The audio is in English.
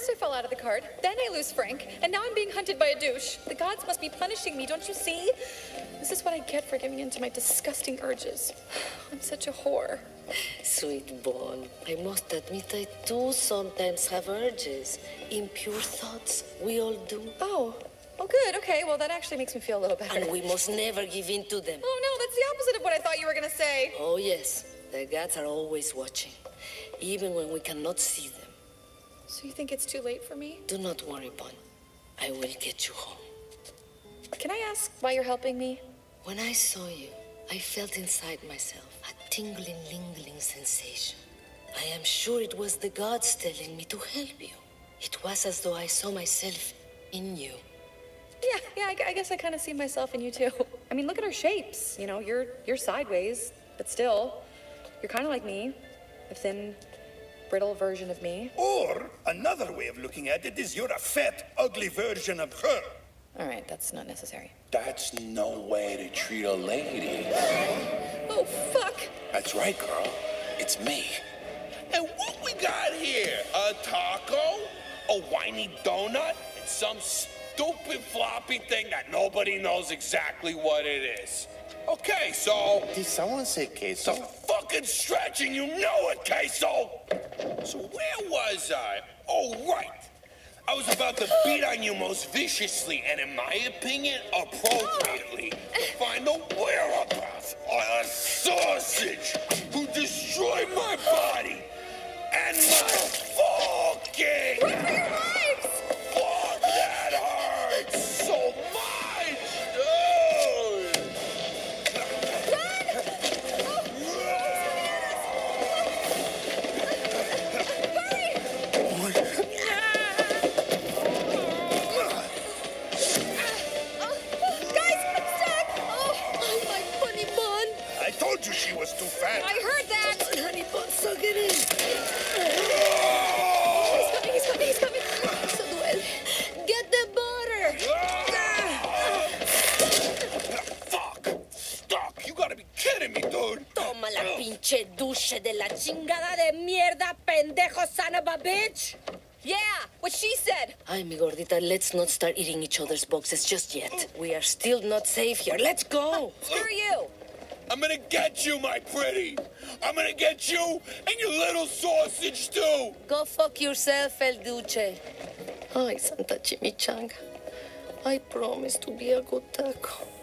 First I fall out of the cart, then I lose Frank, and now I'm being hunted by a douche. The gods must be punishing me, don't you see? This is what I get for giving in to my disgusting urges. I'm such a whore. Sweet Bon, I must admit I too sometimes have urges. Impure thoughts, we all do. Oh, good, okay. Well, that actually makes me feel a little better. And we must never give in to them. Oh, no, that's the opposite of what I thought you were gonna say. Oh, yes. The gods are always watching, even when we cannot see them. So you think it's too late for me? Do not worry, Bon. I will get you home. Can I ask why you're helping me? When I saw you, I felt inside myself a tingling, lingering sensation. I am sure it was the gods telling me to help you. It was as though I saw myself in you. Yeah, I guess I kind of see myself in you too. I mean, look at our shapes. You know, you're sideways, but still, you're kind of like me. A thin, brittle version of me. Or another way of looking at it is you're a fat, ugly version of her. All right, that's not necessary. That's no way to treat a lady. Oh, fuck! That's right, girl. It's me. And what we got here? A taco? A whiny donut? And some stupid floppy thing that nobody knows exactly what it is. Okay, so... Did someone say queso? It's a fucking stretch and you know it, queso! So where was I? Oh, right. I was about to beat on you most viciously and, in my opinion, appropriately, to find the whereabouts of a sausage who destroyed my body and my fucking... Run for your lives! Fuck, that hurts so much! Dude! Run! She was too fat. I heard that! Come on, honey bun, suck it in. He's coming! So duele. Get the butter! Fuck! Stop! You gotta be kidding me, dude! Toma la pinche douche de la chingada de mierda, pendejo son of a bitch! Yeah, what she said! Ay, mi gordita, let's not start eating each other's boxes just yet. We are still not safe here. Let's go! Screw you! I'm gonna get you, my pretty! I'm gonna get you and your little sausage, too! Go fuck yourself, El Duce. Ay, Santa Chimichanga. I promise to be a good taco.